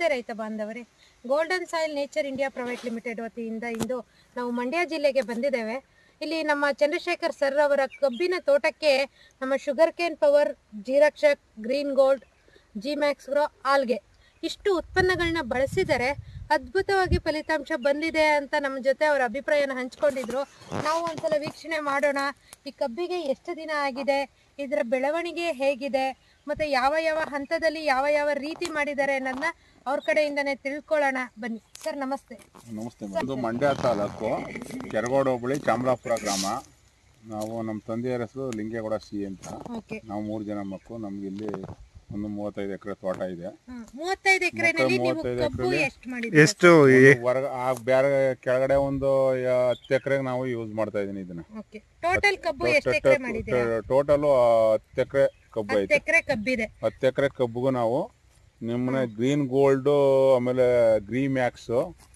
ರೈತ ಬಾಂಧವರೇ, golden soil nature India private limited ವತಿಯಿಂದ ಇಂದು ನಾವು ಮಂಡ್ಯ ಜಿಲ್ಲೆಗೆ ಬಂದಿದ್ದೇವೆ. ಇಲ್ಲಿ ನಮ್ಮ ಚಂದ್ರಶೇಖರ್ ಸರ್ ಅವರ ಕಬ್ಬಿನ ತೋಟಕ್ಕೆ ನಮ್ಮ sugar cane power, Jeerakshak, green gold, G max grow, algae ಇಷ್ಟು ಉತ್ಪನ್ನಗಳನ್ನ ಬಳಸಿದರೆ ಅದ್ಭುತವಾಗಿ ಫಲಿತಾಂಶ ಬಂದಿದೆ ಅಂತ ನಮ್ಮ ಜೊತೆ ಅವರ ಅಭಿಪ್ರಾಯನ ಹಂಚ್ಕೊಂಡಿದ್ರು. ನಾವು ಒಂದ್ಸಲ ವೀಕ್ಷಣೆ ಮಾಡೋಣ. ಈ ಕಬ್ಬಿಗೆ ಎಷ್ಟು ದಿನ ಆಗಿದೆ, ಇದರ ಬೆಳವಣಿಗೆ ಹೇಗಿದೆ, ಮತ್ತೆ ಯಾವ ಯಾವ ಹಂತದಲ್ಲಿ ಯಾವ ಯಾವ ರೀತಿ ಮಾಡಿದ್ದಾರೆ ಅನ್ನೋದನ್ನ ಅವ್ರ ಕಡೆಯಿಂದನೇ ತಿಳ್ಕೊಳ್ಳೋಣ. ಬನ್ನಿ ಸರ್. ನಮಸ್ತೆ. ನಮಸ್ತೆ. ಇದು ಮಂಡ್ಯ ತಾಲೂಕು ಕೆರಗೋಡು ಹೋಬಳಿ ಚಾಮರಾಪುರ ಗ್ರಾಮ. ನಾವು ನಮ್ಮ ತಂದೆಯರ ಹೆಸರು ಲಿಂಗೇಗೌಡ ಸಿ ಅಂತ. ನಾವು 3 ಜನ ಮಕ್ಕಳು. ನಮ್ಗೆ ಇಲ್ಲಿ ಒಂದು 35 ಎಕರೆ ತೋಟ ಇದೆ. 35 ಎಕರೆನಲ್ಲಿ ಎಷ್ಟು ಬೇರೆ ಕೆಳಗಡೆ ಒಂದು 10 ಎಕರೆಗೆ ನಾವು ಯೂಸ್ ಮಾಡ್ತಾ ಇದೀನಿ ಇದನ್ನ. ಟೋಟಲ್ ಕಬ್ಬು ಎಷ್ಟು ಎಕರೆ ಮಾಡಿದ್ದೀರಾ? ಟೋಟಲ್ 10 ಎಕರೆ ಕಬ್ಬು ಐತೆ. 10 ಎಕರೆ ಕಬ್ಬಿದೆ. 10 ಎಕರೆ ಕಬ್ಬಿಗೂ ನಾವು ನಿಮ್ಮನೆ ಗ್ರೀನ್ ಗೋಲ್ಡ್, ಆಮೇಲೆ ಗ್ರೀನ್ ಮ್ಯಾಕ್ಸ್,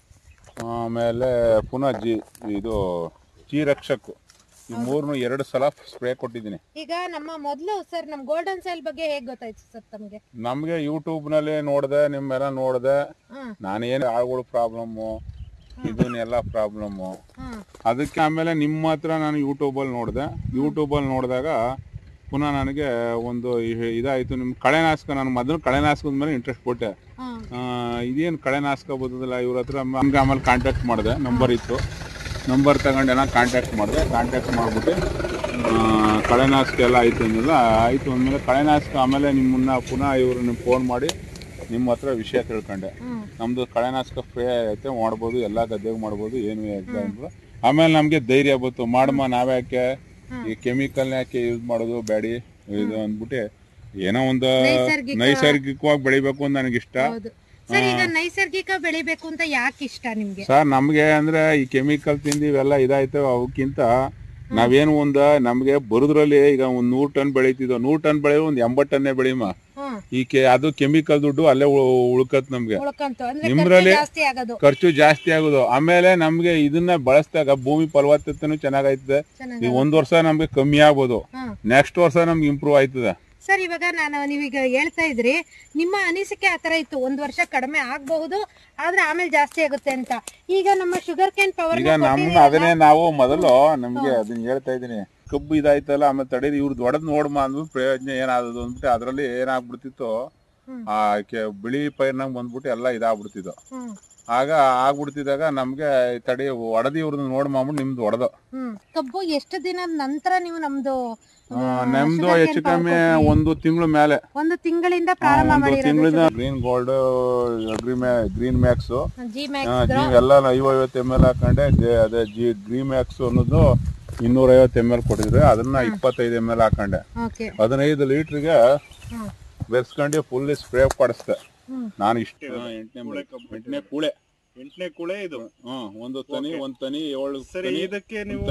ಆಮೇಲೆ ಪುನಃ ಇದು ಜೀರಕ್ಷಕ್, ಈ 2 ಸಲ ಸ್ಪ್ರೇ ಕೊಟ್ಟಿದ್ದೀನಿ. ಈಗ ನಮ್ಮ ಮೊದಲು ಸರ್ ನಮ್ಮ ಗೋಲ್ಡನ್ ಸಾಯಿಲ್ ಬಗ್ಗೆ ಹೇಗೆ ಗೊತ್ತಾಯ್ತು ಸರ್ ತಮಗೆ? ನಮಗೆ ಯೂಟ್ಯೂಬ್ ನಲ್ಲಿ ನೋಡಿದೆ, ನಿಮ್ಮೆಲ್ಲ ನೋಡಿದೆ. ನಾನೇನು ಆಳುಗಳು ಪ್ರಾಬ್ಲಮ್ಮು, ಇದನ್ನೆಲ್ಲ ಪ್ರಾಬ್ಲಮ್ಮು. ಅದಕ್ಕೆ ಆಮೇಲೆ ನಿಮ್ಮ ಹತ್ರ ನಾನು ಯೂಟ್ಯೂಬಲ್ಲಿ ನೋಡಿದೆ. ಯೂಟ್ಯೂಬಲ್ಲಿ ನೋಡಿದಾಗ ಪುನಃ ನನಗೆ ಒಂದು ಇದಾಯಿತು. ನಿಮ್ಮ ಕಳೆನಾಶಕ, ನಾನು ಮೊದಲು ಕಳೆನಾಶಕದ ಮೇಲೆ ಇಂಟ್ರೆಸ್ಟ್ ಕೊಟ್ಟೆ. ಇದೇನು ಕಳೆನಾಶಕ ಬರ್ತದಲ್ಲ ಇವ್ರ ಹತ್ರ. ನಮ್ಗೆ ಆಮೇಲೆ ಕಾಂಟ್ಯಾಕ್ಟ್ ಮಾಡಿದೆ, ನಂಬರ್ ಇತ್ತು. ನಂಬರ್ ತಗೊಂಡೆಲ್ಲ ಕಾಂಟ್ಯಾಕ್ಟ್ ಮಾಡಿದೆ. ಕಾಂಟ್ಯಾಕ್ಟ್ ಮಾಡಿಬಿಟ್ಟು ಕಳೆನಾಶಕ ಎಲ್ಲ ಆಯಿತು ಅಂದಿಲ್ಲ. ಆಯಿತು ಅಂದಮೇಲೆ ಕಳೆನಾಶಕ ಆಮೇಲೆ ನಿಮ್ಮನ್ನ ಪುನಃ ಇವ್ರನ್ನ ಫೋನ್ ಮಾಡಿ ನಿಮ್ಮ ಹತ್ರ ವಿಷಯ ತಿಳ್ಕೊಂಡೆ. ನಮ್ಮದು ಕಳೆನಾಶಕ ಸ್ಪ್ರೇ ಐತೆ, ಮಾಡ್ಬೋದು, ಎಲ್ಲ ಗದ್ದೆಗೆ ಮಾಡ್ಬೋದು, ಏನು ಅಂತ. ಆಮೇಲೆ ನಮಗೆ ಧೈರ್ಯ ಬಂತು, ಮಾಡಮ್ಮ ನಾವ್ಯಾಕೆ ಈ ಕೆಮಿಕಲ್ನ ಯಾಕೆ ಯೂಸ್ ಮಾಡೋದು ಬೇಡಿ ಇದು ಅಂದ್ಬಿಟ್ಟು ಏನೋ ಒಂದು ನೈಸರ್ಗಿಕವಾಗಿ ಬೆಳಿಬೇಕು ಅಂತ ನನಗಿಷ್ಟ. ಸರ್, ಈಗ ನೈಸರ್ಗಿಕ ಬೆಳಿಬೇಕು ಅಂತ ಯಾಕೆ ಇಷ್ಟ ನಿಮ್ಗೆ? ಸರ್, ನಮ್ಗೆ ಅಂದ್ರೆ ಈ ಕೆಮಿಕಲ್ ತಿಂದು ಇವೆಲ್ಲ ಇದಾಯ್ತವೆ. ಅವಕ್ಕಿಂತ ನಾವೇನು ನಮ್ಗೆ ಬರುದ್ರಲ್ಲಿ ಈಗ 100 ಟನ್ ಬೆಳೀತಿದ್ವು. 100 ಟನ್ ಬೆಳೆಯೋ 80 ಟನ್ನೇ ಬೆಳಿಮ. ಅದು ಕೆಮಿಕಲ್ ದುಡ್ಡು ಅಲ್ಲೇ ಉಳ್ಕತ್ ನಮ್ಗೆ. ನಿಮ್ರಲ್ಲಿ ಖರ್ಚು ಜಾಸ್ತಿ ಆಗೋದು. ಆಮೇಲೆ ನಮ್ಗೆ ಇದನ್ನ ಬಳಸಿದಾಗ ಭೂಮಿ ಫಲವತ್ತತೆನೂ ಚೆನ್ನಾಗೈತದೆ. ಈಗ 1 ವರ್ಷ ನಮ್ಗೆ ಕಮ್ಮಿ ಆಗ್ಬೋದು, ನೆಕ್ಸ್ಟ್ ವರ್ಷ ನಮ್ಗೆ ಇಂಪ್ರೂವ್ ಆಯ್ತದೆ. ಸರ್, ಇವಾಗ ನೀವೀಗ ಹೇಳ್ತಾ ಇದ್ರಿ, ನಿಮ್ಮ ಅನಿಸಿಕೆ ಆತರ ಇತ್ತು, 1 ವರ್ಷ ಕಡಿಮೆ ಆಗಬಹುದು, ಆದ್ರೆ ಆಮೇಲೆ ಜಾಸ್ತಿ ಆಗುತ್ತೆ ಅಂತ. ಈಗ ನಮ್ಮ ಶುಗರ್ ಕೇನ್ ಪವರ್, ಈಗ ಅದನ್ನೇ ನಾವು ಮೊದಲು ನಮ್ಗೆ ಅದನ್ನ ಹೇಳ್ತಾ ಇದೀನಿ, ಕಬ್ಬು ಇದಾಯ್ತಲ್ಲ ಆಮೇಲೆ ತಡೀರಿ ಇವ್ರು ದೊಡ್ಡದ್ ನೋಡ್ಮ ಅಂದ್ಬಿಟ್ಟು ಪ್ರಯೋಜನ ಏನಾದದು ಅಂದ್ಬಿಟ್ಟು ಅದ್ರಲ್ಲಿ ಏನಾಗ್ಬಿಡ್ತಿತ್ತು, ಆ ಬಿಳಿ ಪೈರ್ನಾಗ ಬಂದ್ಬಿಟ್ಟು ಎಲ್ಲ ಇದಾಗ್ಬಿಡ್ತಿದ್ದು. ಆಗ ಆಗ್ಬಿಡ್ತಿದಾಗ ನಮ್ಗೆ ತಡಿ ಒಡದಿ ಇವ್ರನ್ನ ನೋಡ್ಮ ಅಂದ್ಬಿಟ್ಟು ನಿಮ್ದು ಒಡೆದು. ಕಬ್ಬು ಎಷ್ಟು ದಿನದ ನಂತರ ನೀವು ನಮ್ದು ಹೆಚ್ಚು ಕಮ್ಮಿ 1 ತಿಂಗಳ ಮೇಲೆ, 1 ತಿಂಗಳಿಂದ ಪ್ರಾರಂಭ ಮಾಡಿರೋದು. ಗ್ರೀನ್ ಗೋಲ್ಡ್, ಗ್ರೀನ್ ಮ್ಯಾಕ್ಸ್ ಎಲ್ಲ 50 ml ಹಾಕೊಂಡೆ. ಅದೇ ಗ್ರೀನ್ ಮ್ಯಾಕ್ಸ್ ಅನ್ನೋದು 250 ml ಕೊಟ್ಟಿದ್ರೆ ಅದನ್ನ 25 ml ಹಾಕೊಂಡೆ. 15 ಲೀಟರ್ಗೆ ಬೆರೆಸ್ಕೊಂಡು ಫುಲ್ ಸ್ಪ್ರೇ ಪಡಿಸ್ದೆ ನಾನು. ಇಷ್ಟೇ 8ನೇ ಕೂಳೆ ಇದು. ಒಂದು ತನಿ 7 ಇದಕ್ಕೆ ನೀವು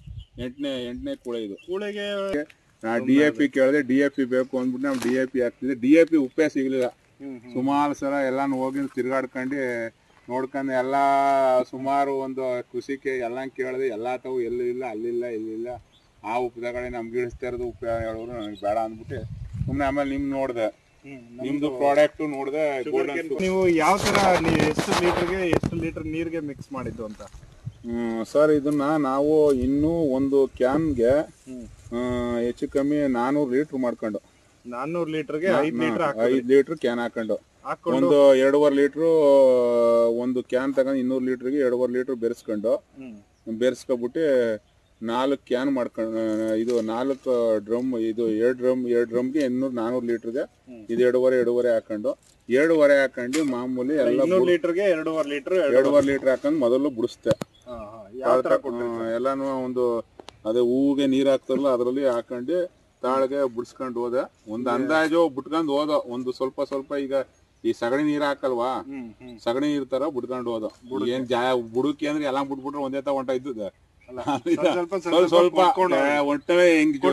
8ನೇ ಕೂಳೆ ಇದು. ಕೂಳೆಗೆ ನಾ DAP ಕೇಳಿದೆ, DAP ಬೇಕು ಅಂದ್ಬಿಟ್ಟು ನಾವು DAP ಹಾಕ್ತಿದ್ದೆ. DAP ಉಪ್ಪೇ ಸಿಗ್ಲಿಲ್ಲ. ಸುಮಾರು ಸಲ ಎಲ್ಲಾನು ಹೋಗಿ ತಿರ್ಗಾಡ್ಕೊಂಡು ನೋಡ್ಕೊಂಡು ಎಲ್ಲ ಸುಮಾರು ಒಂದು ಕೃಷಿಗೆ ಎಲ್ಲ ಕೇಳಿದೆ. ಎಲ್ಲ ತಾವು ಎಲ್ಲೂ ಇಲ್ಲ, ಅಲ್ಲಿಲ್ಲ, ಇಲ್ಲಿಲ್ಲ. ಆ ಉಪ್ಪದಗಡೆ ನಮ್ಗೆ ಇಳಿಸ್ತಾ ಇರೋದು ಉಪ್ಪು ಹೇಳೋರು, ನನಗೆ ಬೇಡ ಅಂದ್ಬಿಟ್ಟು ಸುಮ್ಮನೆ ಆಮೇಲೆ ನಿಮ್ಗೆ ನೋಡಿದೆ, ನಿಮ್ದು ಪ್ರಾಡಕ್ಟ್ ನೋಡಿದೆ. ನೀವು ಯಾವ ತರ ಎಷ್ಟು ಲೀಟರ್ ನೀರಿಗೆ ಮಿಕ್ಸ್ ಮಾಡಿದ್ದು ಅಂತ? ಸರ್, ಇದನ್ನ ನಾವು ಇನ್ನೂ ಒಂದು ಕ್ಯಾನ್ಗೆ ಹೆಚ್ಚು ಕಮ್ಮಿ 400 ಲೀಟರ್ ಮಾಡ್ಕೊಂಡು, 400 ಲೀಟರ್ಗೆ 5 ಲೀಟರ್ ಕ್ಯಾನ್ ಹಾಕೊಂಡು ಒಂದು 2.5 ಲೀಟರ್ ಒಂದು ಕ್ಯಾನ್ ತಗೊಂಡು 200 ಲೀಟರ್ಗೆ 2.5 ಲೀಟರ್ ಬೆರೆಸ್ಕೊಬಿಟ್ಟು 4 ಕ್ಯಾನ್ ಮಾಡ್ಕೊಂಡು, ಇದು 4 ಡ್ರಮ್, ಇದು 2 ಡ್ರಮ್ಗೆ 400 ಲೀಟರ್ಗೆ ಇದು 2.5 ಹಾಕೊಂಡು 2.5 ಹಾಕೊಂಡು ಮಾಮೂಲಿ ಎಲ್ಲ 200 ಲೀಟರ್ಗೆ 2.5 ಲೀಟರ್ ಹಾಕೊಂಡು ಮೊದಲು ಬಿಡಿಸ್ತೆ. ಎಲ್ಲಾನು ಒಂದು ಅದೇ ಹೂವಿಗೆ ನೀರ್ ಹಾಕ್ತಾರಲ್ಲ ಅದ್ರಲ್ಲಿ ಹಾಕೊಂಡು ತಾಳ್ಗೆ ಬಿಡಿಸ್ಕೊಂಡು ಹೋದೆ. ಒಂದು ಅಂದಾಜು ಬಿಟ್ಕೊಂಡು ಹೋದ. ಒಂದು ಸ್ವಲ್ಪ ಈಗ ಈ ಸಗಣಿ ನೀರ್ ಹಾಕಲ್ವಾ, ಸಗಣಿ ನೀರ್ ತರ ಬಿಟ್ಕೊಂಡು ಹೋದ. ಏನ್ ಬುಡುಕಿ ಅಂದ್ರೆ ಎಲ್ಲಾ ಬಿಟ್ಬಿಟ್ರೆ ಒಂದೇ ತ ಹೊಂಟ ಇದ್ದದ. ಸ್ವಲ್ಪ ಒಟ್ಟವೇ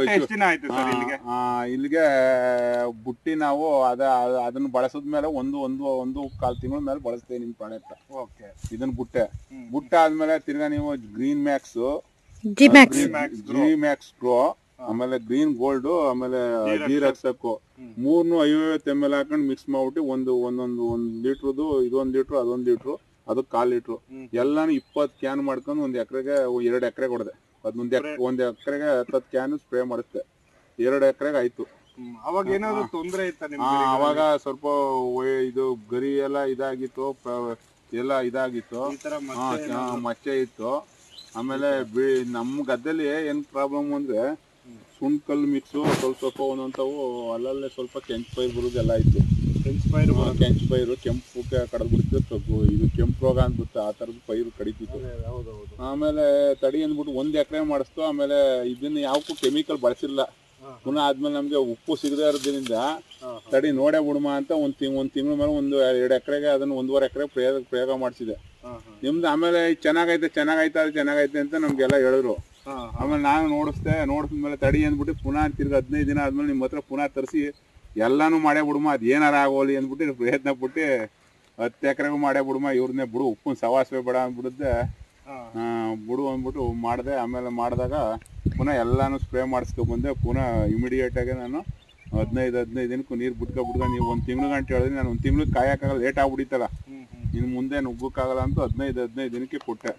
ಇಲ್ಲಿಗೆ ಬುಟ್ಟಿ ನಾವು ಅದನ್ನ ಬಳಸದ್ಮೇಲೆ ಒಂದು ಕಾಲ್ ತಿಂಗಳ ಮೇಲೆ ಬಳಸ್ತೇವೆ ನಿಮ್ ಪ್ರಾಡಕ್ಟ್. ಇದನ್ನ ಬುಟ್ಟ ಆದ್ಮೇಲೆ ತಿರ್ಗಾ ನೀವು green max, G max grow, ಆಮೇಲೆ ಗ್ರೀನ್ ಗೋಲ್ಡ್, ಆಮೇಲೆ ಜೀರಕ್ಷಕ್ ಮೂರ್ನು 50 ml ಹಾಕೊಂಡು ಮಿಕ್ಸ್ ಮಾಡ್ಬಿಟ್ಟು ಒಂದೊಂದು 1 ಲೀಟ್ರದು ಇದೊಂದು ಲೀಟ್ರು ಅದೊಂದು ಲೀಟ್ರು ಅದು 1/4 ಲೀಟ್ರು ಎಲ್ಲಾನು 20 ಕ್ಯಾನ್ ಮಾಡ್ಕೊಂಡು 1 ಎಕರೆಗೆ 2 ಎಕರೆ ಕೊಡದೆ. ಒಂದು ಎಕರೆಗೆ 10 ಕ್ಯಾನ್ ಸ್ಪ್ರೇ ಮಾಡಿಸ್ದೆ. 2 ಎಕರೆಗೆ ಆಯ್ತು. ಅವಾಗ ಏನಾದ್ರು ತೊಂದರೆ ಇತ್ತ ನಿಮ್ಗೆ? ಅವಾಗ ಸ್ವಲ್ಪ ಇದು ಗರಿ ಎಲ್ಲ ಇದಾಗಿತ್ತು, ಎಲ್ಲ ಇದಾಗಿತ್ತು, ಮಚ್ಚೆ ಇತ್ತು. ಆಮೇಲೆ ನಮ್ಮ ಗದ್ದೆಲಿ ಏನ್ ಪ್ರಾಬ್ಲಮ್ ಅಂದ್ರೆ ಸುಣ್ಕಲ್ಲು ಮಿಕ್ಸು ಸ್ವಲ್ಪ ಒಂದೊಂತವು ಅಲ್ಲಲ್ಲೇ ಸ್ವಲ್ಪ ಕೆಂಚು ಪೈರು ಬರೋದೆಲ್ಲ ಇತ್ತು. ಕೆಂಚು ಪೈರು ಕೆಂಪು ಕಡದ್ ಬಿಡ್ತಿತ್ತು. ಇದು ಕೆಂಪು ರೋಗ ಅಂದ್ಬಿಟ್ಟು ಆ ತರದ ಪೈರು ಕಡಿತಿತ್ತು. ಆಮೇಲೆ ತಡಿ ಅಂದ್ಬಿಟ್ಟು 1 ಎಕರೆ ಮಾಡಿಸ್ತು. ಆಮೇಲೆ ಇದನ್ನ ಯಾವಕ್ಕೂ ಕೆಮಿಕಲ್ ಬಳಸಿಲ್ಲ. ಪುನಃ ಆದ್ಮೇಲೆ ನಮ್ಗೆ ಉಪ್ಪು ಸಿಗದೆ ಇರೋದ್ರಿಂದ ತಡಿ ನೋಡೇ ಬಿಡುಮ ಅಂತ ಒಂದ್ ತಿಂಗಳ ಮೇಲೆ 2 ಎಕರೆಗೆ ಅದನ್ನ 1.5 ಎಕರೆ ಪ್ರಯೋಗ ಮಾಡಿಸಿದೆ. ನಿಮ್ದು ಆಮೇಲೆ ಚೆನ್ನಾಗೈತೆ ಅಂತ ನಮ್ಗೆಲ್ಲ ಹೇಳಿದ್ರು. ಆಮೇಲೆ ನಾನು ನೋಡಿದ್ಮೇಲೆ ತಡಿ ಅಂದ್ಬಿಟ್ಟು ಪುನಃ ತಿರ್ಗಿ 15 ದಿನ ಆದ್ಮೇಲೆ ನಿಮ್ಮ ಹತ್ರ ಪುನಃ ತರಿಸಿ ಎಲ್ಲಾನು ಮಾಡೇ ಬಿಡುಮ, ಅದ್ ಏನಾರ ಆಗೋಲಿ ಅಂದ್ಬಿಟ್ಟು ಪ್ರಯತ್ನ ಪಟ್ಟು 10 ಎಕರೆಗೂ ಮಾಡೇ ಬಿಡುಮ, ಇವ್ರನ್ನೇ ಬಿಡು ಉಪ್ಪು ಸವಾಸವೇ ಬೇಡ ಅಂದ್ಬಿಡುತ್ತೆ ಬಿಡು ಅಂದ್ಬಿಟ್ಟು ಮಾಡಿದೆ. ಆಮೇಲೆ ಮಾಡಿದಾಗ ಪುನಃ ಎಲ್ಲಾನು ಸ್ಪ್ರೇ ಮಾಡಿಸ್ಕೊಂಡ್ ಬಂದೆ. ಪುನಃ ಇಮಿಡಿಯೇಟ್ ಆಗಿ ನಾನು 15 ದಿನಕ್ಕೂ ನೀರು ಬಿಟ್ಕೊಂಡು ನೀವು 1 ತಿಂಗಳು ಗಂಟೆ ಹೇಳಿದ್ರೆ ನಾನು 1 ತಿಂಗ್ಳಿಗೆ ಕಾಯಕ್ಕಾಗಲ್ಲ, ಲೇಟ್ ಆಗ್ಬಿಡಿತಲ್ಲ, ಇನ್ನು ಮುಂದೆ ನುಗ್ಗಕ್ಕಾಗಲ್ಲ ಅಂತ 15 ದಿನಕ್ಕೆ ಕೊಟ್ಟೆ.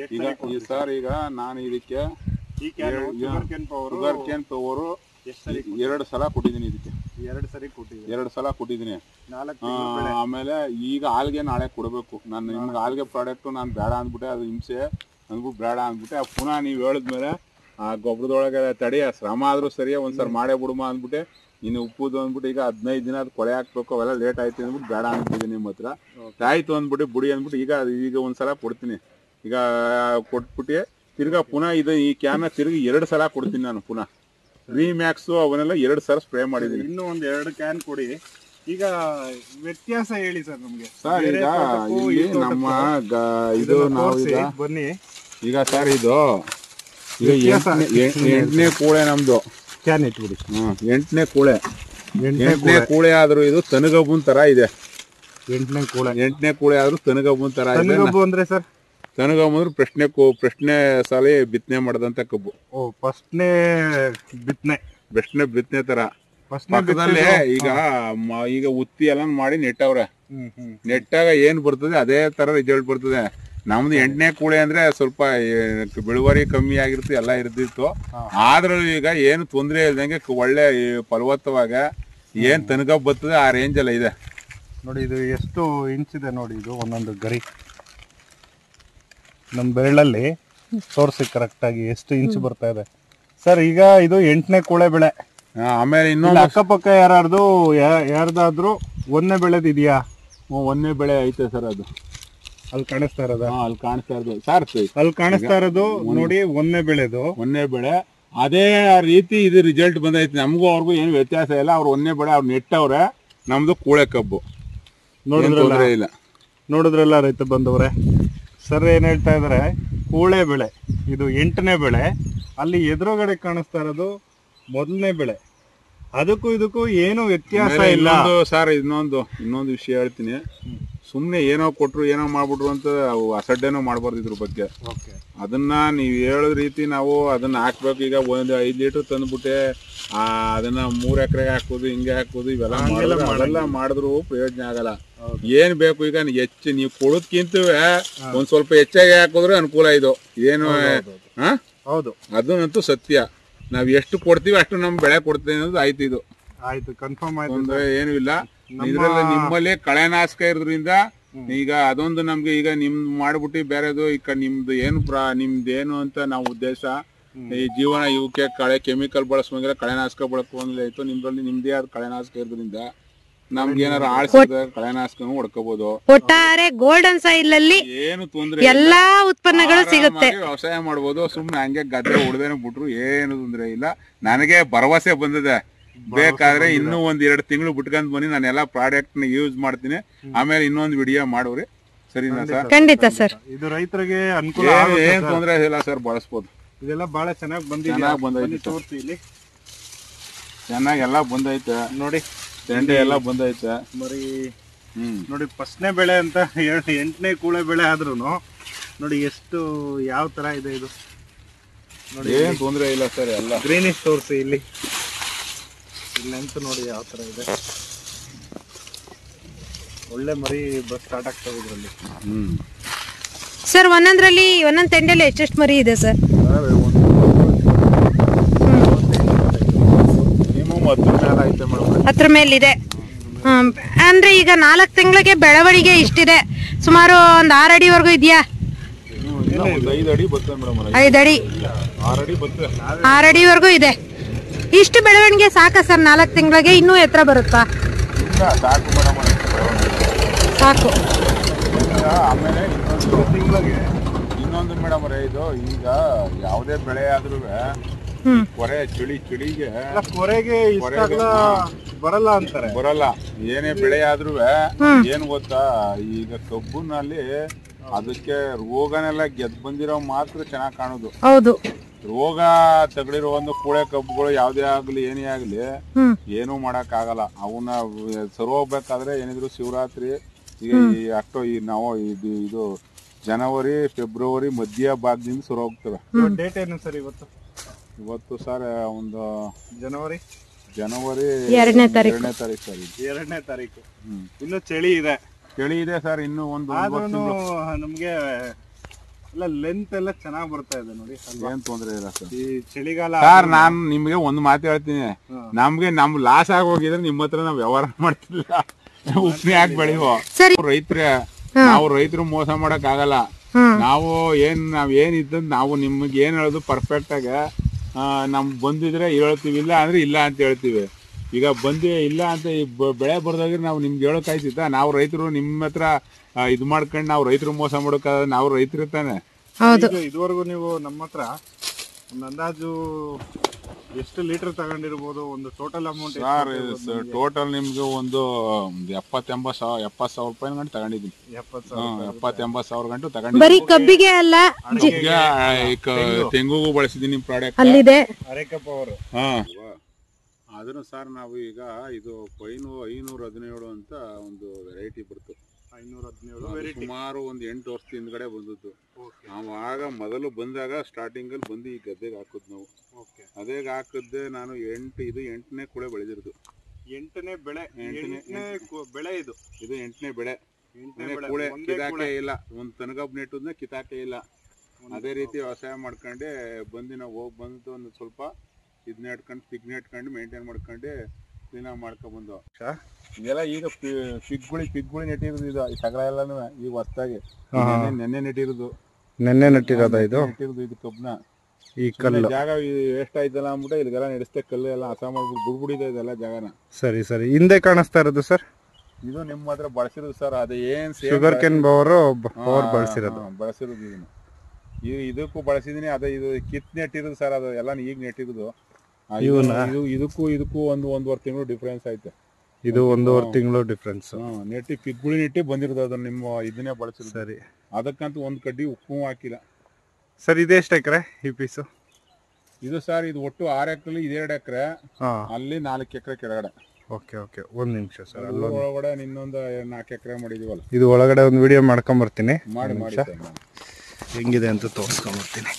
ಈಗ ನಾನು ಇದಕ್ಕೆ ಶುಗರ್ ಕೇನ್ ಪವರ್ 2 ಸಲ ಕೊಟ್ಟಿದ್ದೀನಿ. ಇದಕ್ಕೆ 2 ಸಲ ಕೊಟ್ಟಿದ್ದೀನಿ. ಆಮೇಲೆ ಈಗ ಆಲ್ಗೆ ನಾಳೆ ಕೊಡಬೇಕು. ನಾನು ನಿಮ್ಗೆ ಆಲ್ಗೆ ಪ್ರಾಡಕ್ಟು ನಾನು ಬೇಡ ಅಂದ್ಬಿಟ್ಟೆ, ಅದು ಹಿಂಸೆ ಅಂದ್ಬಿಟ್ಟು ಬೇಡ ಅಂದ್ಬಿಟ್ಟೆ. ಪುನಃ ನೀವು ಹೇಳಿದ್ಮೇಲೆ ಆ ಗೊಬ್ಬರದೊಳಗೆ ತಡಿ ಶ್ರಮ ಆದ್ರೂ ಸರಿಯೇ ಒಂದ್ಸರಿ ಮಾಡೇ ಬಿಡುಮ ಅಂದ್ಬಿಟ್ಟೆ. ಇನ್ನು ಉಪ್ಪುದು ಅಂದ್ಬಿಟ್ಟು ಈಗ 15 ದಿನ ಅದು ಕೊಳೆ ಹಾಕ್ಬೇಕು, ಅವೆಲ್ಲ ಲೇಟ್ ಆಯ್ತು ಅಂದ್ಬಿಟ್ಟು ಬೇಡ ಅಂದ್ಬಿಟ್ಟಿದ್ದೀನಿ ನಿಮ್ಮ ಹತ್ರ. ಆಯ್ತು ಅಂದ್ಬಿಟ್ಟು ಬುಡಿ ಅಂದ್ಬಿಟ್ಟು ಈಗ ಒಂದ್ಸಲ ಕೊಡ್ತೀನಿ. ಈಗ ಕೊಟ್ಬಿಟ್ಟು ತಿರ್ಗಾ ಪುನಃ ಈ ಕ್ಯಾನ್ನ ತಿರುಗಿ 2 ಸಲ ಕೊಡ್ತೀನಿ ನಾನು. ಪುನಃ ರೀಮ್ಯಾಕ್ಸು ಅವನ್ನೆಲ್ಲ 2 ಸಲ ಸ್ಪ್ರೇ ಮಾಡಿದ್ದೀನಿ. ಇನ್ನೂ 2 ಕ್ಯಾನ್ ಕೊಡಿ. ಈಗ ವ್ಯತ್ಯಾಸ ಹೇಳಿ ಸರ್ ನಮ್ಗೆ. ಸರ್ ಈಗ ಇಲ್ಲಿ ನಮ್ಮ ಇದು ನಾವು ಬನ್ನಿ. ಈಗ ಸರ್ ಇದು ಈಗ 8ನೇ ಕೂಳೆ ನಮ್ದು ಕ್ಯಾನ್ ಇಟ್ಬಿಡಿ. 8ನೇ ಕೂಳೆ ಆದ್ರೂ ಇದು ತನಗಬ್ಬನ್ ತರ ಇದೆ. 8ನೇ ಕೂಳೆ ಆದ್ರೂ ತನಗಬ್ಬನ್ ತರ ಇದೆ. ಅಂದ್ರೆ ಸರ್ ತನಗಬ್ಬ ಅಂದ್ರೆ ಪ್ರಶ್ನೆ ಸಾಲಿ ಬಿತ್ತನೆ ಮಾಡದಂತ ಕಬ್ಬು. ಫಸ್ಟ್ನೇ ಬಿತ್ತನೆ ತರ ಪಕ್ಕದಲ್ಲೇ ಈಗ ಉತ್ತಿ ಎಲ್ಲ ಮಾಡಿ ನೆಟ್ಟವ್ರೆ. ನೆಟ್ಟಾಗ ಏನ್ ಬರ್ತದೆ ಅದೇ ತರ ರಿಸಲ್ಟ್ ಬರ್ತದೆ. ನಮ್ದು 8ನೇ ಕೂಳೆ ಅಂದ್ರೆ ಸ್ವಲ್ಪ ಇಳುವರಿ ಕಮ್ಮಿ ಆಗಿರುತ್ತೆ, ಎಲ್ಲ ಇರ್ತಿತ್ತು. ಆದ್ರೂ ಈಗ ಏನು ತೊಂದರೆ ಇಲ್ದಂಗೆ ಒಳ್ಳೆ ಫಲವತ್ತವಾಗ ಏನ್ ತನಗಬ್ಬ ಬರ್ತದೆ ಆ ರೇಂಜ್ ಎಲ್ಲ ಇದೆ ನೋಡಿ. ಇದು ಎಷ್ಟು ಇಂಚ್ ಇದೆ ನೋಡಿ, ಇದು ಒಂದೊಂದು ಗರಿ ನಮ್ಮ ಬೆರಳಲ್ಲಿ ತೋರಿಸಿ ಕರೆಕ್ಟ್ ಆಗಿ ಎಷ್ಟು ಇಂಚ್ ಬರ್ತಾ ಇದೆ ಸರ್. ಈಗ ಇದು 8ನೇ ಕೂಳೆ ಬೆಳೆ. ಆಮೇಲೆ ಇನ್ನೊಂದು ಅಕ್ಕಪಕ್ಕ ಯಾರ್ದಾದ್ರೂ 1ನೇ ಬೆಳೆದಿದ್ಯಾ? 1ನೇ ಬೆಳೆ ಐತೆ ಸರ್. ಅದು ಅಲ್ಲಿ ಕಾಣಿಸ್ತಾ ಇರೋದು ಅಲ್ಲಿ ಕಾಣಿಸ್ತಾ ಇರೋದು ನೋಡಿ 1ನೇ ಬೆಳೆದು. 1ನೇ ಬೆಳೆ ಅದೇ ರೀತಿ ಇದು ರಿಸಲ್ಟ್ ಬಂದೈತಿ. ನಮಗೂ ಅವ್ರಿಗೂ ಏನು ವ್ಯತ್ಯಾಸ ಇಲ್ಲ. ಅವ್ರು 1ನೇ ಬೆಳೆ ಅವ್ರು ನೆಟ್ಟವ್ರೆ, ನಮ್ದು ಕೂಳೆ ಕಬ್ಬು. ನೋಡಿದ್ರಲ್ಲ ರೈತ ಬಂದವ್ರೆ, ಸರ್ ಏನ್ ಹೇಳ್ತಾ ಇದಾರೆ, ಕೂಳೆ ಬೆಳೆ ಇದು 8ನೇ ಬೆಳೆ, ಅಲ್ಲಿ ಎದುರುಗಡೆ ಕಾಣಿಸ್ತಾ ಇರೋದು 1ನೇ ಬೆಳೆ. ಅದಕ್ಕೂ ಇದಕ್ಕೂ ಏನು ವ್ಯತ್ಯಾಸ ಇಲ್ಲ ಸರ್. ಇನ್ನೊಂದು ವಿಷಯ ಹೇಳ್ತೀನಿ. ಸುಮ್ಮನೆ ಏನೋ ಕೊಟ್ರು ಏನೋ ಮಾಡ್ಬಿಟ್ರು ಅಂತ ಅಸಡ್ಡೆನೋ ಮಾಡಬಾರ್ದು ಇದ್ರ ಬಗ್ಗೆ. ಅದನ್ನ ನೀವು ಹೇಳೋದ್ ರೀತಿ ನಾವು ಅದನ್ನ ಹಾಕ್ಬೇಕು. ಈಗ 5 ಲೀಟರ್ ತಂದ್ಬಿಟ್ಟೆ ಅದನ್ನ 3 ಎಕರೆಗೆ ಹಾಕೋದು, ಹಿಂಗೆ ಹಾಕೋದು, ಇವೆಲ್ಲ ಮಾಡಿದ್ರು ಪ್ರಯೋಜನ ಆಗಲ್ಲ. ಏನ್ ಬೇಕು ಈಗ ಹೆಚ್ಚು ನೀವು ಕೊಡೋದ್ಕಿಂತ ಒಂದ್ ಸ್ವಲ್ಪ ಹೆಚ್ಚಾಗಿ ಹಾಕಿದ್ರೆ ಅನುಕೂಲ. ಇದು ಏನು ಹೌದು, ಅದನ್ನಂತೂ ಸತ್ಯ. ನಾವ್ ಎಷ್ಟು ಕೊಡ್ತೀವಿ ಅಷ್ಟು ನಮ್ ಬೆಳೆ ಕೊಡ್ತೀವಿ ಅನ್ನೋದು ಆಯ್ತು. ಇದು ಆಯ್ತು, ಕನ್ಫರ್ಮ್ ಆಯ್ತು. ತೊಂದರೆ ಏನು ಇಲ್ಲ. ಇದ್ರಲ್ಲಿ ನಿಮ್ಮಲ್ಲಿ ಕಳೆನಾಶಕ ಇರೋದ್ರಿಂದ ಈಗ ಅದೊಂದು ನಮ್ಗೆ ಈಗ ನಿಮ್ದು ಮಾಡ್ಬಿಟ್ಟು ಬೇರೆದು ಈಗ ನಿಮ್ದೇನು ಅಂತ ನಾವು ಉದ್ದೇಶ ಈ ಜೀವನ ಇವಕ್ಕೆ ಕೆಮಿಕಲ್ ಬಳಸುವಂಗಿಲ್ಲ, ಕಳೆನಾಶಕ ಬಳಸುವಂಗಿಲ್ಲ. ನಿಮ್ದ್ರಲ್ಲಿ ನಿಮ್ದೇ ಆದ ಕಳೆನಾಶಕ ಇರೋದ್ರಿಂದ ನಮ್ಗೆ ಏನಾರ ಆಳ್ಸಿದ್ರೆ ಕಳೆನಾಶಕನು ಹೊಡ್ಕೋಬಹುದು. ಒಟ್ಟಾರೆ ಗೋಲ್ಡನ್ ಸಾಯಿಲ್ ಅಲ್ಲಿ ಏನು ತೊಂದ್ರೆ ಎಲ್ಲಾ ಉತ್ಪನ್ನಗಳು ಸಿಗುತ್ತೆ, ವ್ಯವಸಾಯ ಮಾಡ್ಬೋದು. ಸುಮ್ನೆ ಹಂಗೆ ಗದ್ದೆ ಹೊಡೆದೇನೆ ಬಿಟ್ರು ಏನು ತೊಂದ್ರೆ ಇಲ್ಲ. ನನಗೆ ಭರವಸೆ ಬಂದಿದೆ. ಬೇಕಾದ್ರೆ ಇನ್ನೂ 1-2 ತಿಂಗಳು ಬಿಟ್ಕೊಂಡ್ ಬನ್ನಿ, ನಾನು ಎಲ್ಲಾ ಪ್ರಾಡಕ್ಟ್ ನ ಯೂಸ್ ಮಾಡ್ತೀನಿ. ಆಮೇಲೆ ಇನ್ನೊಂದು ವಿಡಿಯೋ ಮಾಡೋರಿ, ಸರಿನಾ ಸರ್? ಖಂಡಿತ ಸರ್. ಇದು ರೈತರಿಗೆ ಅನುಕೂಲ, ಏನ್ ತೊಂದ್ರೆ ಇಲ್ಲ ಸರ್, ಬಳಸ್ಬೋದು. ಇದೆಲ್ಲ ಬಹಳ ಚೆನ್ನಾಗಿ ಬಂದಿದೆ. ತೋರಿಸಿ ಇಲ್ಲಿ ಚೆನ್ನಾಗಿ ಎಲ್ಲ ಬಂದೈತೆ ನೋಡಿ, ತೆಂಡೆ ಎಲ್ಲ ಬಂದೈತೆ ಮರಿ. ನೋಡಿ ಫಸ್ಟ್ನೇ ಬೆಳೆ ಅಂತ 8ನೇ ಕೂಳೆ ಬೆಳೆ ಆದ್ರೂ ನೋಡಿ ಎಷ್ಟು ಯಾವ ತರ ಇದೆ ಇದು ನೋಡಿ. ಏನ್ ತೊಂದ್ರೆ ಇಲ್ಲ ಸರ್, ಎಲ್ಲ ಗ್ರೀನಿಶ್ ತೋರಿಸಿ ಇಲ್ಲಿ. ಲೆಂತ್ ನೋಡಿ ಯಾವ ಥರ ಇದೆ. ಒಳ್ಳೆ ಮರಿ ಸ್ಟಾರ್ಟ್ ಆಗ್ತವೆ ಇದರಲ್ಲಿ. ಸರ್ ಒಂದೊಂದು ತೆಂಡಲ್ಲಿ ಎಷ್ಟೆಷ್ಟು ಮರಿ ಇದೆ ಸರ್? ಹತ್ರ ಮೇಲಿದೆ. ಅಂದ್ರೆ ಈಗ 4 ತಿಂಗಳಿಗೆ ಬೆಳವಣಿಗೆ ಇಷ್ಟಿದೆ, ಸುಮಾರು ಒಂದು 6 ಅಡಿವರೆಗೂ ಇದೆಯಾ? 5 ಅಡಿ 6 ಅಡಿವರೆಗೂ ಇದೆ. ಇಷ್ಟು ಬೆಳವಣಿಗೆ ಸಾಕಾ ಸರ್ 4 ತಿಂಗಳಿಗೆ? ಇನ್ನೂ ಎತ್ತರ ಬರುತ್ತಾ? ಸಾಕು. ಆಮೇಲೆ ಇನ್ನೊಂದು ಮೇಡಮ್ ಅವರೇ, ಇದು ಈಗ ಯಾವುದೇ ಬೆಳೆ ಆದ್ರೂ ಕೊರೆ ಚಳಿಗೆ ಬರಲ್ಲ ಅಂತಾರೆ. ಬರಲ್ಲ, ಏನೇ ಬೆಳೆ ಆದ್ರೂ ಏನ್ ಗೊತ್ತಾ, ಈಗ ಕಬ್ಬುನಲ್ಲಿ ಅದಕ್ಕೆ ರೋಗನೆಲ್ಲ ಗೆದ್ದು ಬಂದಿರೋ ಮಾತ್ರ ಚೆನ್ನಾಗಿ ಕಾಣೋದು. ಹೌದು, ರೋಗ ತಗಲಿರೋ ಒಂದು ಕೂಳೆ ಕಬ್ಬುಗಳು ಯಾವ್ದೇ ಆಗ್ಲಿ ಏನೇ ಆಗ್ಲಿ ಏನೂ ಮಾಡಕ್ ಆಗಲ್ಲ. ಅವನ್ನ ಸರಿ ಹೋಗ್ಬೇಕಾದ್ರೆ ಏನಿದ್ರು ಶಿವರಾತ್ರಿ ಈಗ ನಾವು ಇದು ಜನವರಿ ಫೆಬ್ರವರಿ ಮಧ್ಯ ಭಾಗದಿಂದ ಶುರು ಹೋಗ್ತವೆ. ಡೇಟ್ ಏನು ಸರ್ ಇವತ್ತು? ಇವತ್ತು ಸರ್ ಒಂದು ಜನವರಿ 2ನೇ ತಾರೀಕು ಸರ್. 2ನೇ ತಾರೀಕು. ಇನ್ನು ಚಳಿ ಇದೆ ಸರ್. ಇನ್ನು ಒಂದು ನಮ್ಗೆ ಲೆಂತ್ ಎಲ್ಲ ಚೆನ್ನಾಗಿ ಬರ್ತಾ ಇದೆ ನೋಡಿ, ಏನ್ ತೊಂದ್ರೆ ಇಲ್ಲ ಸರ್. ಈ ಚಳಿಗಾಲ ಸರ್ ನಾನ್ ನಿಮ್ಗೆ ಒಂದು ಮಾತು ಹೇಳ್ತೀನಿ, ನಮ್ ಲಾಸ್ ಆಗಿ ಹೋಗಿದ್ರೆ ನಿಮ್ಮ ಹತ್ರ ನಾವ್ ವ್ಯವಹಾರ ಮಾಡ್ತಿಲ್ಲ. ಉಪ್ಪಿನ ಯಾಕೆ ಬೆಳಿವೋ ನಾವು ರೈತರು ಮೋಸ ಮಾಡಕ್ ಆಗಲ್ಲ. ನಾವ್ ಏನಿದ್ದ ನಾವು ನಿಮ್ಗೆ ಏನ್ ಹೇಳೋದು ಪರ್ಫೆಕ್ಟ್ ಆಗ ನಮ್ ಬಂದಿದ್ರೆ ಹೇಳ್ತೀವಿ, ಇಲ್ಲ ಅಂದ್ರೆ ಇಲ್ಲ ಅಂತ ಹೇಳ್ತೀವಿ. ಈಗ ಬಂದಿ ಇಲ್ಲ ಅಂತ ಬೆಳೆ ಬರ್ದಾಗ್ರೆ ನಾವು ನಿಮ್ಗೆ ಹೇಳೋಕಾಯ್ತಿತ್ತ? ನಾವು ರೈತರು ನಿಮ್ಮ ಹತ್ರ ಇದು ಮಾಡ್ಕೊಂಡು ನಾವು ರೈತರು ಮೋಸ ಮಾಡೋಕ? ನಾವು ರೈತರು ತಾನೆ. ಇದುವರೆಗೂ ನೀವು ನಮ್ಮ ಹತ್ರ ಒಂದು ಅಂದಾಜು ಎಷ್ಟು ಲೀಟರ್ ತಗೊಂಡಿರ್ಬೋದು? ಒಂದು ಟೋಟಲ್ ಅಮೌಂಟ್ ಟೋಟಲ್ ನಿಮ್ಗೆ ಒಂದು 70-80 ಸಾವಿರ ರೂಪಾಯಿ ಗಂಟು ತಗೊಂಡಿದ್ದೀನಿ. 70-80 ಸಾವಿರ ಗಂಟು ತಗೊಂಡಿದ್ದೀನಿ. ಬರೀ ಕಬ್ಬಿಗೆ ಅಲ್ಲ, ತೆಂಗುಗೂ ಬಳಸಿದೀನಿ ಪ್ರಾಡಕ್ಟ್. Areca power. ಅದನ್ನು ಸರ್ ನಾವು ಈಗ ಇದು 517 ಅಂತ ಒಂದು ವೆರೈಟಿ ಬರ್ತು. 517 ಸುಮಾರು ಒಂದು 8 ವರ್ಷದ ಹಿಂದ್ಗಡೆ ಬಂದದ್ದು. ನಾವು ಆಗ ಮೊದಲು ಬಂದಾಗ ಸ್ಟಾರ್ಟಿಂಗ್ ಅಲ್ಲಿ ಬಂದು ಈ ಗದ್ದೆಗೆ ಹಾಕುದು ನಾವು. ಅದೇಗೆ ಹಾಕಿದ್ದೆ ನಾನು 8ನೇ ಕೂಳೆ ಬೆಳೆದಿರೋದು. 8ನೇ ಬೆಳೆ ಇದು 8ನೇ ಬೆಳೆ. ಕೂಳೆ ಕಿತಾಕೆ ಇಲ್ಲ, ಒಂದು ತನಗಬ್ ನೆಟ್ಟದ್ನ ಕಿತಾಕೆ ಇಲ್ಲ. ಅದೇ ರೀತಿ ವ್ಯವಸಾಯ ಮಾಡ್ಕೊಂಡೆ ಬಂದು ನಾವು ಹೋಗಿ ಬಂದು ಒಂದು ಸ್ವಲ್ಪ ಇದನ್ನ ಇಟ್ಕೊಂಡು ಪಿಗ್ನ ಇಟ್ಕೊಂಡು ಮೇಂಟೈನ್ ಮಾಡ್ಕೊಂಡು ಕ್ಲೀನಾಗಿ ಮಾಡ್ಕೊಬಂದು. ಇದೆಲ್ಲ ಈಗ ಪಿಗ್ಗುಳಿ ನೆಟ್ಟಿರೋದು. ಇದು ಸಗಲ ಎಲ್ಲಾನು ಈಗ ಹೊಸದಾಗಿ ನೆನ್ನೆ ನೆಟ್ಟಿರೋದು. ಇದು ಕಬ್ಬನ ಈ ಕಲ್ಲು ಜಾಗ ವೇಸ್ಟ್ ಆಯ್ತಲ್ಲ ಅಂದ್ಬಿಟ್ಟು ಇಲ್ಲಿಗೆಲ್ಲ ನಡೆಸ್ತೆ ಕಲ್ಲು ಎಲ್ಲ ಹಸ ಮಾಡ್ಬಿಟ್ಟು ಬುಡ್ಬುಡಿದೆ ಇದೆಲ್ಲ ಜಾಗನ. ಸರಿ ಹಿಂದೆ ಕಾಣಿಸ್ತಾ ಇರೋದು ಸರ್, ಇದು ನಿಮ್ಮ ಹತ್ರ ಬಳಸಿರೋದು ಸರ್. ಅದು ಏನ್ ಶುಗರ್ ಕೇನ್ ಪವರ್ ಬಳಸಿರೋದು ಇದಕ್ಕೂ ಬಳಸಿದೀನಿ. ಅದೇ ಇದು ಕಿತ್ ನೆಟ್ಟಿರೋದು ಸರ್, ಅದು ಎಲ್ಲ ಈಗ ನೆಟ್ಟಿರೋದು. ಇದಕ್ಕೂ ಒಂದೂವರೆ ತಿಂಗಳು ಡಿಫ್ರೆನ್ಸ್ ಐತೆ. ಇದು 1.5 ತಿಂಗಳು ಡಿಫ್ರೆನ್ಸ್. ನೆಟ್ಟಿ ಪಿಗ್ಗುಳಿ ನೆಟ್ಟಿ ಬಂದಿರೋದು. ಅದನ್ನ ನಿಮ್ಮ ಇದನ್ನೇ ಬಳಸಿರೋದು. ಸರಿ, ಅದಕ್ಕಂತೂ ಒಂದು ಕಡ್ಡಿ ಉಪ್ಪು ಹಾಕಿಲ್ಲ ಸರ್. ಇದೆಷ್ಟು ಎಕರೆ ಈ ಪೀಸು? ಇದು ಸರ್ ಇದು ಒಟ್ಟು 6 ಎಕರೆ, ಇದು 2 ಎಕರೆ, ಅಲ್ಲಿ 4 ಎಕರೆ ಕೆಳಗಡೆ. ಓಕೆ, ಒಂದು ನಿಮಿಷ ಸರ್. ಒಳಗಡೆ ಇನ್ನೊಂದು 4 ಎಕರೆ ಮಾಡಿದೀವಲ್ಲ. ಇದು ಒಳಗಡೆ ಒಂದು ವಿಡಿಯೋ ಮಾಡ್ಕೊಂಬರ್ತೀನಿ, ಮಾಡಿ ಹೆಂಗಿದೆ ಅಂತ ತೋರಿಸ್ಕೊಂಬರ್ತೀನಿ.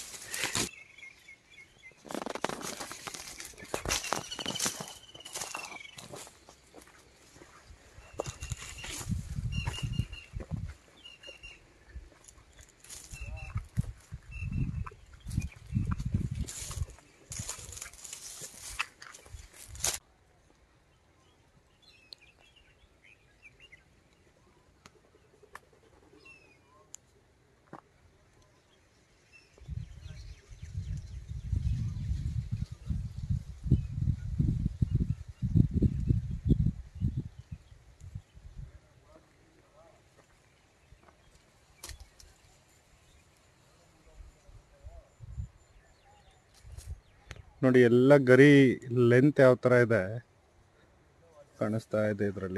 ನೋಡಿ ಎಲ್ಲ ಗರಿ ಲೆಂತ್ ಯಾವ ಥರ ಇದೆ ಕಾಣಿಸ್ತಾ ಇದೆ ಇದರಲ್ಲಿ.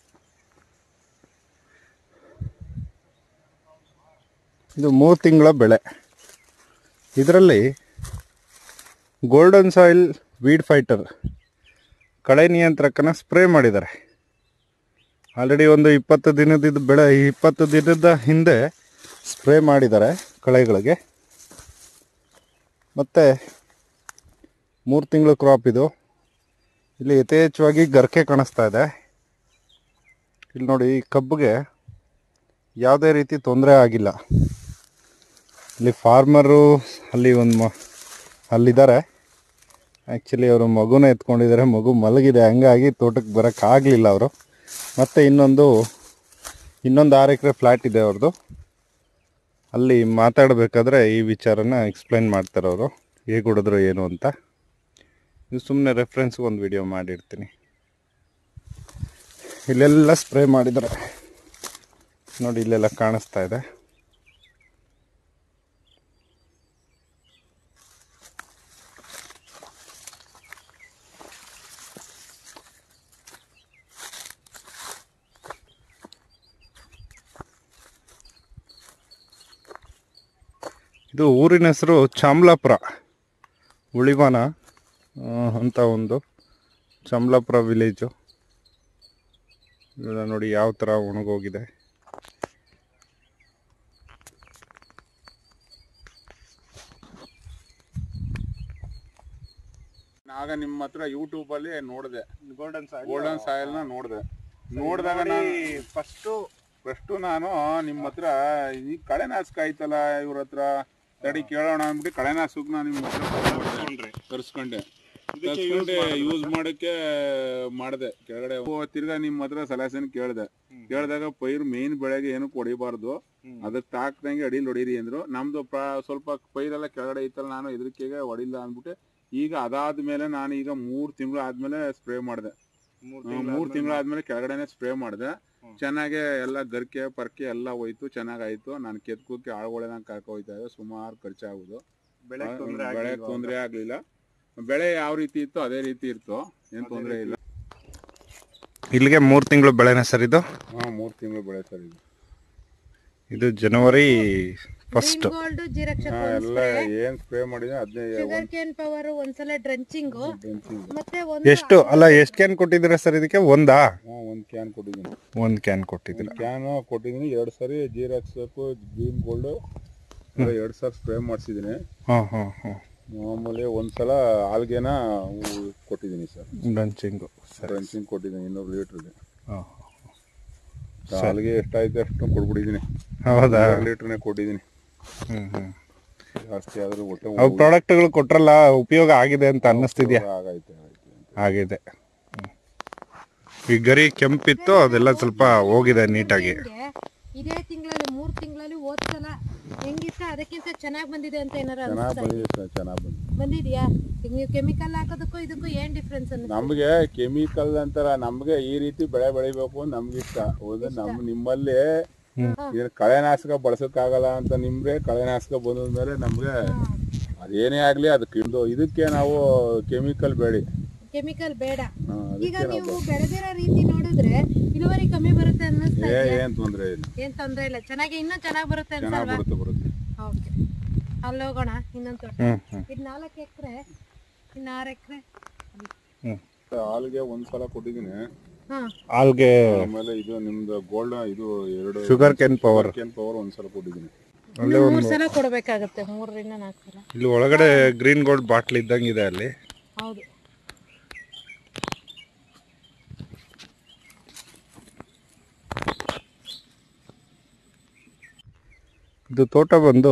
ಇದು 3 ತಿಂಗಳ ಬೆಳೆ. ಇದರಲ್ಲಿ ಗೋಲ್ಡನ್ ಸಾಯಿಲ್ ವೀಡ್ ಫೈಟರ್ ಕಳೆ ನಿಯಂತ್ರಕನ ಸ್ಪ್ರೇ ಮಾಡಿದ್ದಾರೆ. ಆಲ್ರೆಡಿ ಒಂದು 20 ದಿನದ ಬೆಳೆ, 20 ದಿನದ ಹಿಂದೆ ಸ್ಪ್ರೇ ಮಾಡಿದ್ದಾರೆ ಕಳೆಗಳಿಗೆ. ಮತ್ತು 3 ತಿಂಗಳ ಕ್ರಾಪ್ ಇದು. ಇಲ್ಲಿ ಯಥೇಚ್ಛವಾಗಿ ಗರ್ಕೆ ಕಾಣಿಸ್ತಾ ಇದೆ. ಇಲ್ಲಿ ನೋಡಿ, ಈ ಕಬ್ಬಿಗೆ ಯಾವುದೇ ರೀತಿ ತೊಂದರೆ ಆಗಿಲ್ಲ. ಇಲ್ಲಿ ಫಾರ್ಮರು ಅಲ್ಲಿ ಅಲ್ಲಿದ್ದಾರೆ. ಆ್ಯಕ್ಚುಲಿ ಅವರು ಮಗುನ ಎತ್ಕೊಂಡಿದ್ದಾರೆ, ಮಗು ಮಲಗಿದೆ, ಹಂಗಾಗಿ ತೋಟಕ್ಕೆ ಬರೋಕ್ಕಾಗಲಿಲ್ಲ ಅವರು. ಮತ್ತು ಇನ್ನೊಂದು 6 ಎಕರೆ ಫ್ಲ್ಯಾಟ್ ಇದೆ ಅವ್ರದ್ದು. ಅಲ್ಲಿ ಮಾತಾಡಬೇಕಾದ್ರೆ ಈ ವಿಚಾರನ ಎಕ್ಸ್ಪ್ಲೈನ್ ಮಾಡ್ತಾರೆ ಅವರು, ಹೇಗೆ ಹೊಡೆದ್ರು ಏನು ಅಂತ. ಇದು ಸುಮ್ಮನೆ ರೆಫರೆನ್ಸ್ಗೆ ಒಂದು ವಿಡಿಯೋ ಮಾಡಿರ್ತೀನಿ. ಇಲ್ಲೆಲ್ಲ ಸ್ಪ್ರೇ ಮಾಡಿದ್ದಾರೆ ನೋಡಿ, ಇಲ್ಲೆಲ್ಲ ಕಾಣಿಸ್ತಾ ಇದೆ. ಇದು ಊರಿನ ಹೆಸರು ಚಾಮಲಾಪುರ, ಉಳಿವಾನ ಅಂತ ಒಂದು ಚಾಮಲಾಪುರ ವಿಲೇಜು. ನೋಡಿ ಯಾವ ಥರ ಒಣಗೋಗಿದೆ. ಆಗ ನಿಮ್ಮ ಹತ್ರ ಯೂಟ್ಯೂಬಲ್ಲಿ ನೋಡಿದೆ, ಗೋಲ್ಡನ್ ಸಾಯಿಲ್ನ ನೋಡಿದಾಗ ನಾನು ಫಸ್ಟು ನಾನು ನಿಮ್ಮ ಹತ್ರ ಈ ಕಳೆನಾಶಕ ಐತಲ್ಲ ಇವ್ರ ಹತ್ರ ತಡಿ ಕೇಳೋಣ ಅಂದ್ಬಿಟ್ಟು ಕಳೆನಾಶಕ ನಾನು ನಿಮ್ಮ ಹತ್ರ ತರಿಸ್ಕೊಂಡೆ ಯೂಸ್ ಮಾಡೋಕ್ಕೆ ಮಾಡಿದೆ. ಕೆಳಗಡೆ ತಿರ್ಗಾ ನಿಮ್ಮ ಹತ್ರ ಸಲಹೆನ ಕೇಳಿದಾಗ ಪೈರು ಮೇನ್ ಬೆಳೆಗೆ ಏನು ಹೊಡಿಬಾರ್ದು, ಅದಕ್ಕೆ ತಾಕ್ದಂಗೆ ಅಡಿಲಿ ಹೊಡೀರಿ ಅಂದ್ರು. ನಮ್ದು ಸ್ವಲ್ಪ ಪೈರೆಲ್ಲ ಕೆಳಗಡೆ ಐತಲ್ಲ, ನಾನು ಎದರಿಕೆಗೆ ಹೊಡಿಲ್ಲ ಅಂದ್ಬಿಟ್ಟು ಈಗ ಅದಾದ್ಮೇಲೆ ನಾನು ಈಗ 3 ತಿಂಗಳು ಆದ್ಮೇಲೆ ಸ್ಪ್ರೇ ಮಾಡಿದೆ. 3 ತಿಂಗಳಾದ್ಮೇಲೆ ಕೆಳಗಡೆನೆ ಸ್ಪ್ರೇ ಮಾಡಿದೆ. ಚೆನ್ನಾಗೆ ಎಲ್ಲ ಗರ್ಕೆ ಪರ್ಕೆ ಎಲ್ಲ ಹೋಯ್ತು, ಚೆನ್ನಾಗಾಯ್ತು. ನಾನು ಕೆತ್ಕೋಕೆ ಆಳುಗಳನ್ನ ಕರ್ಕೊ ಹೋಯ್ತಾ ಇದ್ದೆ, ಸುಮಾರು ಖರ್ಚಾಗೋದು. ಬೆಳೆ ತೊಂದರೆ ಆಗ್ಲಿಲ್ಲ. ಬೆಳೆ ಯಾವ ರೀತಿ ಇತ್ತು ಅದೇ ರೀತಿ ಇತ್ತು, ಏನ್ ತೊಂದರೆ ಇಲ್ಲ. ಇಲ್ಲಿಗೆ 3 ತಿಂಗಳು ಬೆಳೆನ ಸರ್ ಇದು? 3 ತಿಂಗಳು ಬೆಳೆ ಸರ್ ಇದು. ಇದು ಜನವರಿ 1 ಎಲ್ಲ ಏನ್ ಸ್ಪ್ರೇ ಮಾಡಿದ್ರೆ ಅದೇ ಶುಗರ್ಕೇನ್ ಪವರ್ ಒಂದ್ಸಲ ಡ್ರಂಚಿಂಗ್ ಮತ್ತೆ ಎಷ್ಟು ಕ್ಯಾನ್ ಕೊಟ್ಟಿದ್ದೀರಾ ಸರ್ ಇದಕ್ಕೆ? ಒಂದ್ ಕ್ಯಾನ್ ಕೊಟ್ಟಿದ್ದೀನಿ. 1 ಕ್ಯಾನ್ ಕೊಟ್ಟಿದ್ದೀರಾ? ಕ್ಯಾನ್ ಕೊಟ್ಟಿದ್ದೀನಿ. 2 ಸರಿ ಜೀರಾಕ್ಸ್ ಗ್ರೀನ್ ಗೋಲ್ಡ್ 2 ಸಲ ಸ್ಪ್ರೇ ಮಾಡಿಸಿದ್ದೀನಿ. ಮಾಮೂಲಿ ಒಂದ್ಸಲ ಆಲ್ಗೆನ ಕೊಟ್ಟಿದ್ದೀನಿ ಸರ್, ಡ್ರಂಚಿಂಗ್ ಕೊಟ್ಟಿದ್ದೀನಿ 200 ಲೀಟರ್ಗೆ. ಆಲ್ಗೆ ಎಷ್ಟಾಯ್ತು ಅಷ್ಟು ಕೊಟ್ಬಿಟ್ಟಿದ್ದೀನಿ. ಹೌದಾ? 2 ಲೀಟರ್ನೇ ಕೊಟ್ಟಿದ್ದೀನಿ. ಜಾಸ್ತಿ ಆದ್ರೂ ಪ್ರಾಡಕ್ಟ್ಗಳು ಕೊಟ್ರಲ್ಲ, ಉಪಯೋಗ ಆಗಿದೆ ಅಂತ ಅನ್ನಿಸ್ತಿದ್ಯಾ? ಆಗಿದೆ. ಈ ಗರಿ ಕೆಂಪಿತ್ತು, ಅದೆಲ್ಲ ಸ್ವಲ್ಪ ಹೋಗಿದೆ ನೀಟಾಗಿ. ಇದೇ ತಿಂಗಳಲ್ಲಿ 3 ತಿಂಗಳಲ್ಲಿ ಹೋದ್ಸಲ ಹೆಂಗಿತ್ತ ಅದಕ್ಕಿಂತ ಚೆನ್ನಾಗಿ ಬಂದಿದೆ ಅಂತ ಏನಾರ ಬಂದಿದ್ಯಾ? ಈಗ ನೀವು ಕೆಮಿಕಲ್ ಹಾಕೋದಕ್ಕೂ ಇದಕ್ಕೂ ಏನ್ ಡಿಫ್ರೆನ್ಸ್? ನಮ್ಗೆ ಕೆಮಿಕಲ್ ಅಂತಾರ, ನಮ್ಗೆ ಈ ರೀತಿ ಬೆಳೆ ಬೆಳಿಬೇಕು ನಮ್ಗೆ ಇಷ್ಟ. ನಿಮ್ಮಲ್ಲಿ ಕಳೆನಾಶಕ ಬಳಸಕ್ಕಾಗಲ್ಲ ಅಂತ ನಿಮ್ಗೆ ಕಳೆನಾಶಕ ಬಂದ್ಮೇಲೆ ನಮ್ಗೆ ಅದೇನೇ ಆಗ್ಲಿ ಅದಕ್ಕೆ ಇದಕ್ಕೆ ನಾವು ಕೆಮಿಕಲ್ ಬೇಡ. ಈಗ ನೀವು ಬೆಳೆದಿರೋ ರೀತಿ ನೋಡಿದ್ರೆ ಇಳುವರಿ ಕಮ್ಮಿ ಬರುತ್ತೆ ಅನ್ನಿಸ್ತಾ ಇದೆ. ಏನ್ ತೊಂದ್ರೆ ಇಲ್ಲ, ಇನ್ನೂ ಚೆನ್ನಾಗಿ ಬರುತ್ತೆ ಅನ್ಸಲ್ವಾ? ಓಕೆ, ಅಲ್ಲಿ ಹೋಗೋಣ. ಇನ್ನೊಂದು ತೋಟ ಇದು 4 ಎಕರೆ, 6 ಎಕರೆ. ಹಾಲ್ಗೆ ಒಂದ್ಸಲ ಕೊಟ್ಟಿದ್ದೀನಿ. ಹಾಲ್ಗೆ ಆಮೇಲೆ ಇದು ನಿಮ್ದು ಗೋಲ್ಡ್ ಇದು 2 ಶುಗರ್ಕೇನ್ ಪವರ್ ಒಂದ್ಸಲ ಕೊಟ್ಟಿದ್ದೀನಿ. 3 ಸಲ ಕೊಡಬೇಕಾಗುತ್ತೆ, 3 ರಿಂದ 4 ಸಲ. ಇಲ್ಲಿ ಒಳಗಡೆ ಗ್ರೀನ್ ಗೋಲ್ಡ್ ಬಾಟ್ಲ್ ಇದ್ದಂಗಿದೆ ಅಲ್ಲಿ. ಹೌದು. ಇದು ತೋಟ ಬಂದು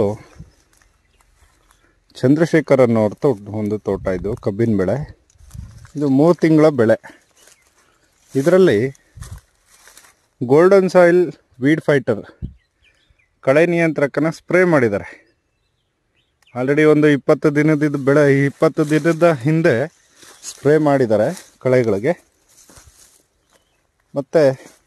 ಚಂದ್ರಶೇಖರ್ ಅನ್ನೋರ್ದು ಒಂದು ತೋಟ. ಇದು ಕಬ್ಬಿನ ಬೆಳೆ. ಇದು 3 ತಿಂಗಳ ಬೆಳೆ. ಇದರಲ್ಲಿ ಗೋಲ್ಡನ್ ಸಾಯಿಲ್ ವೀಡ್ ಫೈಟರ್ ಕಳೆ ನಿಯಂತ್ರಕನ ಸ್ಪ್ರೇ ಮಾಡಿದ್ದಾರೆ. ಆಲ್ರೆಡಿ ಒಂದು 20 ದಿನದ ಬೆಳೆ, 20 ದಿನದ ಹಿಂದೆ ಸ್ಪ್ರೇ ಮಾಡಿದ್ದಾರೆ ಕಳೆಗಳಿಗೆ. ಮತ್ತು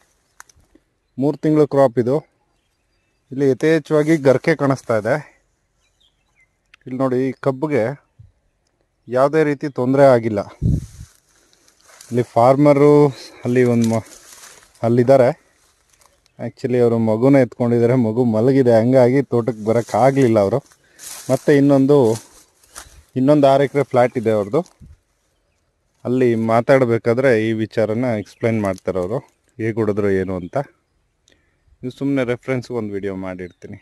3 ತಿಂಗಳ ಕ್ರಾಪ್ ಇದು. ಇಲ್ಲಿ ಯಥೇಚ್ಛವಾಗಿ ಗರ್ಕೆ ಕಾಣಿಸ್ತಾ ಇದೆ. ಇಲ್ಲಿ ನೋಡಿ, ಈ ಕಬ್ಬಿಗೆ ಯಾವುದೇ ರೀತಿ ತೊಂದರೆ ಆಗಿಲ್ಲ. ಇಲ್ಲಿ ಫಾರ್ಮರು ಅಲ್ಲಿದ್ದಾರೆ. ಆ್ಯಕ್ಚುಲಿ ಅವರು ಮಗುನ ಎತ್ಕೊಂಡಿದ್ದಾರೆ, ಮಗು ಮಲಗಿದೆ, ಹಂಗಾಗಿ ತೋಟಕ್ಕೆ ಬರೋಕ್ಕಾಗಲಿಲ್ಲ ಅವರು. ಮತ್ತು ಇನ್ನೊಂದು 6 ಎಕರೆ ಫ್ಲ್ಯಾಟ್ ಇದೆ ಅವ್ರದ್ದು. ಅಲ್ಲಿ ಮಾತಾಡಬೇಕಾದ್ರೆ ಈ ವಿಚಾರನ ಎಕ್ಸ್ಪ್ಲೈನ್ ಮಾಡ್ತಾರೆ ಅವರು, ಹೇಗೆ ಹೊಡೆದ್ರು ಏನು ಅಂತ. ಇದು ಸುಮ್ಮನೆ ರೆಫರೆನ್ಸ್ಗೆ ಒಂದು ವಿಡಿಯೋ ಮಾಡಿರ್ತೀನಿ.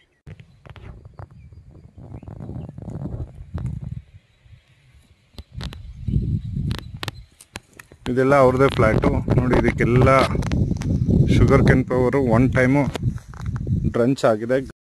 ಇದೆಲ್ಲ ಅವ್ರದ್ದೇ ಫ್ಲ್ಯಾಟು ನೋಡಿ. ಇದಕ್ಕೆಲ್ಲ sugar cane power one time drench ಆಗಿದೆ.